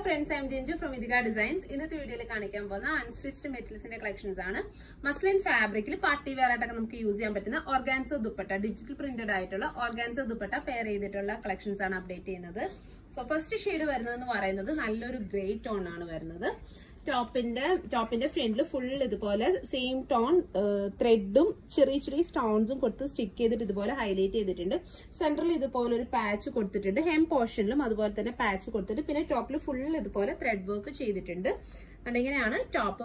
friends, I am Jinju from Idhika Designs. In this video, I will show you unstitched materials collections. Muslin fabric, partywear, use organza dupatta, digital printed organza dupatta pair collections update. So first shade is grey tone. Top in the front full same tone thread cherry stones stick highlight central patch hem portion patch top full thread work and top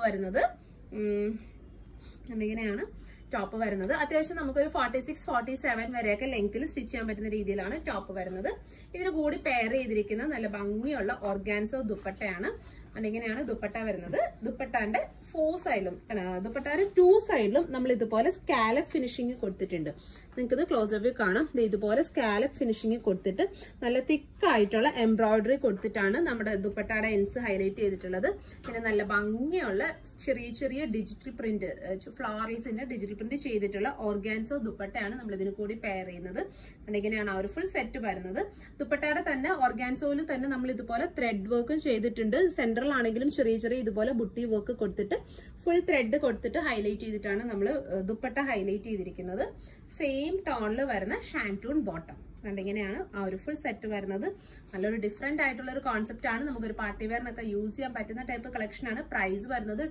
top വരുന്നത് അത്യാവശ്യം നമുക്ക് ഒരു 46 47 വരെയൊക്കെ ലെങ്ത്തിൽ stitch ചെയ്യാൻ പറ്റുന്ന രീതിയിലാണ് top വരുന്നത്. ഇതിന് കൂടി പെയർ ചെയ്തിരിക്കുന്ന നല്ല ഭംഗിയുള്ള ഓർഗാൻസോ ദുപ്പട്ടയാണ്. ഇങ്ങനെയാണ് ദുപ്പട്ട വരുന്നത്. ദുപ്പട്ടാന്റെ 4 സൈഡിലും ദുപ്പട്ടാന്റെ 2 സൈഡിലും നമ്മൾ ഇതുപോലെ സ്കാലപ്പ് ഫിനിഷിംഗ് കൊടുത്തിട്ടുണ്ട്. നിങ്ങൾക്ക് ഇത് ക്ലോസ് അപ്പ് കാണാം. ഇതുപോലെ സ്കാലപ്പ് ഫിനിഷിംഗ് കൊടുത്തിട്ട് നല്ല തിക്ക് ആയിട്ടുള്ള എംബ്രോയിഡറി കൊടുത്തിട്ടാണ് നമ്മുടെ ദുപ്പട്ടയുടെ എൻസ് ഹൈലൈറ്റ് ചെയ്തിട്ടുള്ളത്. പിന്നെ നല്ല ഭംഗിയുള്ള ചെറിയ ഡിജിറ്റൽ പ്രിന്റ് ഫ്ലോറൽസിന്റെ ഡിജിറ്റൽ പ്രിന്റ് ചെയ്തിട്ടുള്ള ഓർഗാൻസോ ദുപ്പട്ടയാണ് നമ്മൾ ഇതിന് കൂടി പെയർ ചെയ്യുന്നത്. ഇങ്ങനെയാണ് ആ ഒരു ഫുൾ സെറ്റ് വരുന്നത്. ദുപ്പട്ടയുടെ തന്നെ ഓർഗാൻസോയിൽ തന്നെ നമ്മൾ ഇതുപോലെ ത്രെഡ് വർക്കും ചെയ്തിട്ടുണ്ട്. സെൻട്രൽ ആണെങ്കിലും ചെറിയ ഇതുപോലെ ബുട്ടി വർക്ക് കൊടുത്തിട്ട് ഫുൾ ത്രെഡ് കൊടുത്തിട്ട് ഹൈലൈറ്റ് ചെയ്തിട്ടാണ് നമ്മൾ ദുപ്പട്ട ഹൈലൈറ്റ് ചെയ്തിരിക്കുന്നത്. സെയിം ടോണിൽ വരുന്ന ഷാൻറ്റൂൺ ബോട്ടം. ഇങ്ങനെയാണ് ആ ഒരു ഫുൾ സെറ്റ് വരുന്നത്. നല്ലൊരു ഡിഫറെന്റ് ആയിട്ടുള്ള ഒരു കോൺസെപ്റ്റ് ആണ്. നമുക്കൊരു പാർട്ടി വെയറിനൊക്കെ യൂസ് ചെയ്യാൻ പറ്റുന്ന ടൈപ്പ് കളക്ഷൻ ആണ്. പ്രൈസ് വരുന്നത്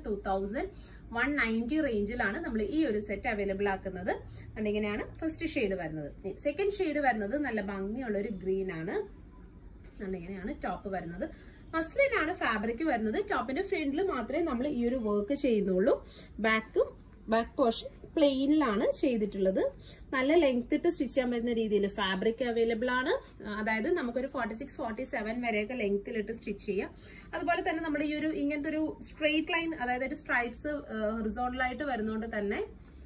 2190 റേഞ്ചിലാണ് നമ്മൾ ഈ ഒരു സെറ്റ് അവൈലബിൾ ആക്കുന്നത്. ഇങ്ങനെയാണ് ഫസ്റ്റ് ഷെയ്ഡ് വരുന്നത്. സെക്കൻഡ് ഷെയ്ഡ് വരുന്നത് നല്ല ഭംഗിയുള്ള ഒരു ഗ്രീൻ ആണ്. ഇങ്ങനെയാണ് ടോപ്പ് വരുന്നത്. മസ്ലിൻ ആണ് ഫാബ്രിക് വരുന്നത്. ടോപ്പിന്റെ ഫ്രണ്ടിൽ മാത്രമേ നമ്മൾ ഈ ഒരു വർക്ക് ചെയ്യുന്നുള്ളൂ. ബാക്ക് പോർഷൻ പ്ലെയിനിലാണ് ചെയ്തിട്ടുള്ളത്. നല്ല ലെങ്ത് ഇട്ട് സ്റ്റിച്ച് ചെയ്യാൻ പറ്റുന്ന രീതിയിൽ ഫാബ്രിക് അവൈലബിൾ ആണ്. അതായത് നമുക്കൊരു 46 47 വരെയൊക്കെ ലെങ്ത്തിലിട്ട് സ്റ്റിച്ച് ചെയ്യാം. അതുപോലെ തന്നെ നമ്മുടെ ഈ ഒരു ഇങ്ങനത്തെ ഒരു സ്ട്രെയിറ്റ് ലൈൻ, അതായത് ഒരു സ്ട്രൈപ്സ് ഹൊറിസോണ്ടലായിട്ട് വരുന്നതുകൊണ്ട് തന്നെ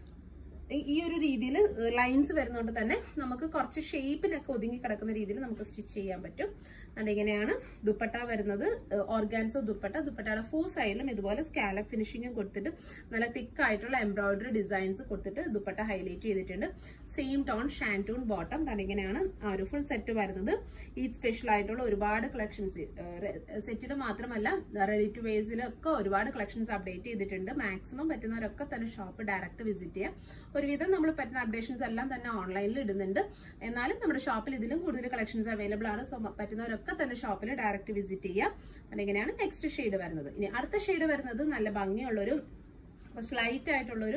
ഈ ഒരു രീതിയിൽ ലൈൻസ് വരുന്നതുകൊണ്ട് തന്നെ നമുക്ക് കുറച്ച് ഷേപ്പിനൊക്കെ ഒതുങ്ങി കിടക്കുന്ന രീതിയിൽ നമുക്ക് സ്റ്റിച്ച് ചെയ്യാൻ പറ്റും. ഇങ്ങനെയാണ് ദുപ്പട്ട വരുന്നത്. ഓർഗാൻസോ ദുപ്പട്ടയുടെ 4 സൈഡിലും ഇതുപോലെ സ്കാലപ്പ് ഫിനിഷിംഗും കൊടുത്തിട്ട് നല്ല തിക്ക് ആയിട്ടുള്ള എംബ്രോയിഡറി ഡിസൈൻസ് കൊടുത്തിട്ട് ദുപ്പട്ട ഹൈലൈറ്റ് ചെയ്തിട്ടുണ്ട്. Same tone shantung bottom. ഇങ്ങനെയാണ് ആ ഒരു ഫുൾ സെറ്റ് വരുന്നത്. ഈ സ്പെഷ്യൽ ആയിട്ടുള്ള ഒരുപാട് കളക്ഷൻസ് സെറ്റിന് മാത്രമല്ല റെഡി ടു വെയർസിലൊക്കെ ഒരുപാട് കളക്ഷൻസ് അപ്ഡേറ്റ് ചെയ്തിട്ടുണ്ട്. മാക്സിമം പറ്റുന്നവരൊക്കെ തന്നെ ഷോപ്പ് ഡയറക്റ്റ് വിസിറ്റ് ചെയ്യാം. ഒരുവിധം നമ്മൾ പറ്റുന്ന അപ്ഡേഷൻസ് എല്ലാം തന്നെ ഓൺലൈനിൽ ഇടുന്നുണ്ട്. എന്നാലും നമ്മുടെ ഷോപ്പിൽ ഇതിലും കൂടുതൽ കളക്ഷൻസ് അവൈലബിൾ ആണ്. സോ പറ്റുന്നവരൊക്കെ തന്നെ ഷോപ്പിൽ ഡയറക്റ്റ് വിസിറ്റ് ചെയ്യാം. ഇങ്ങനെയാണ് നെക്സ്റ്റ് ഷെയ്ഡ് വരുന്നത്. ഇനി അടുത്ത ഷെയ്ഡ് വരുന്നത് നല്ല ഭംഗിയുള്ളൊരു കുറച്ച് ലൈറ്റ് ആയിട്ടുള്ളൊരു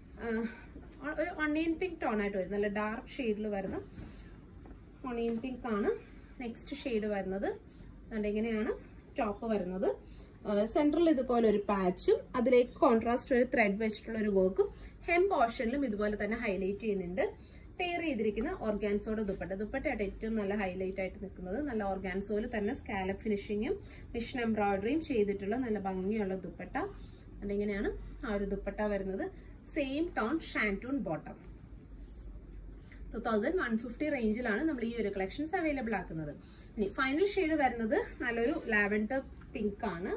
ഒണിയൻ പിങ്ക് ടോൺ ആയിട്ട് വരും. നല്ല ഡാർക്ക് ഷെയ്ഡിൽ വരുന്ന ഒണിയൻ പിങ്ക് ആണ് നെക്സ്റ്റ് ഷെയ്ഡ് വരുന്നത്. ഇങ്ങനെയാണ് ടോപ്പ് വരുന്നത്. സെൻട്രൽ ഇതുപോലെ ഒരു പാച്ചും അതിലേക്ക് കോൺട്രാസ്റ്റ് ഒരു ത്രെഡ് വെച്ചിട്ടുള്ള ഒരു വർക്കും ഹെം പോർഷനിലും ഇതുപോലെ തന്നെ ഹൈലൈറ്റ് ചെയ്യുന്നുണ്ട്. പെയർ ചെയ്തിരിക്കുന്ന ഓർഗാൻസോയുടെ ദുപ്പട്ടയായിട്ട് ഏറ്റവും നല്ല ഹൈലൈറ്റ് ആയിട്ട് നിൽക്കുന്നത്. നല്ല ഓർഗാൻസോയിൽ തന്നെ സ്കാലപ്പ് ഫിനിഷിങ്ങും മിഷൻ എംബ്രോയിഡറിയും ചെയ്തിട്ടുള്ള നല്ല ഭംഗിയുള്ള ദുപ്പട്ട. ഇങ്ങനെയാണ് ആ ഒരു ദുപ്പട്ട വരുന്നത്. Same tone shantung bottom. 2150 റേഞ്ചിലാണ് നമ്മൾ ഈ ഒരു കളക്ഷൻസ് അവൈലബിൾ ആക്കുന്നത്. ഇനി ഫൈനൽ ഷെയ്ഡ് വരുന്നത് നല്ലൊരു ലാവൻഡർ പിങ്ക് ആണ്.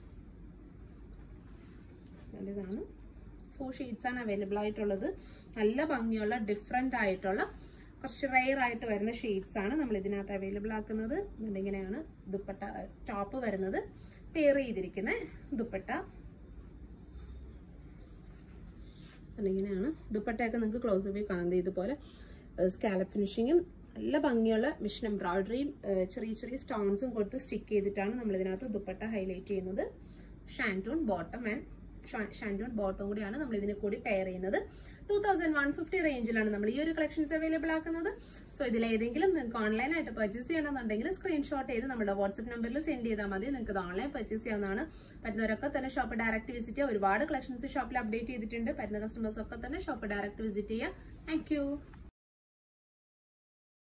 ഇതാണ് 4 ഷെയ്ഡ്സ് ആണ് അവൈലബിൾ ആയിട്ടുള്ളത്. നല്ല ഭംഗിയുള്ള ഡിഫറെന്റ് ആയിട്ടുള്ള കുറച്ച് റെയർ ആയിട്ട് വരുന്ന ഷെയ്ഡ്സ് ആണ് നമ്മൾ ഇതിനകത്ത് അവൈലബിൾ ആക്കുന്നത്. ഇങ്ങനെയാണ് ദുപ്പട്ട ടോപ്പ് വരുന്നത്. പെയർ ചെയ്തിരിക്കുന്ന ദുപ്പട്ട. ഇങ്ങനെയാണ് ദുപ്പട്ടയൊക്കെ നിങ്ങൾക്ക് ക്ലോസ് അപ്പ് കാണുന്നത്. ഇതുപോലെ സ്കാലപ്പ് ഫിനിഷിങ്ങും നല്ല ഭംഗിയുള്ള മിഷൻ എംബ്രോയിഡറിയും ചെറിയ സ്റ്റോൺസും കൊടുത്ത് സ്റ്റിക്ക് ചെയ്തിട്ടാണ് നമ്മൾ ഇതിനകത്ത് ദുപ്പട്ട ഹൈലൈറ്റ് ചെയ്യുന്നത്. ഷാൻറ്റൂൺ ബോട്ടം കൂടിയാണ് നമ്മൾ ഇതിനെ കൂടി പെയർ ചെയ്യുന്നത്. 2150 റേഞ്ചിലാണ് നമ്മൾ ഈ ഒരു കളക്ഷൻസ് അവൈലബിൾ ആക്കുന്നത്. സോ ഇതിലേതെങ്കിലും നിങ്ങൾക്ക് ഓൺലൈനായിട്ട് പർച്ചേസ് ചെയ്യണമെന്നുണ്ടെങ്കിൽ സ്ക്രീൻഷോട്ട് ചെയ്ത് നമ്മുടെ വാട്സ്ആപ്പ് നമ്പറിൽ സെൻഡ് ചെയ്താൽ മതി. നിങ്ങൾക്ക് ഇത് ഓൺലൈൻ പർച്ചേസ് ചെയ്യാവുന്നതാണ്. പറ്റുന്നവരൊക്കെ തന്നെ ഷോപ്പ് ഡയറക്റ്റ് വിസിറ്റ് ചെയ്യുക. ഒരുപാട് കളക്ഷൻസ് ഷോപ്പിൽ അപ്ഡേറ്റ് ചെയ്തിട്ടുണ്ട്. പറ്റുന്ന കസ്റ്റമേഴ്സ് ഒക്കെ തന്നെ ഷോപ്പ് ഡയറക്റ്റ് വിസിറ്റ് ചെയ്യുക. Thank U.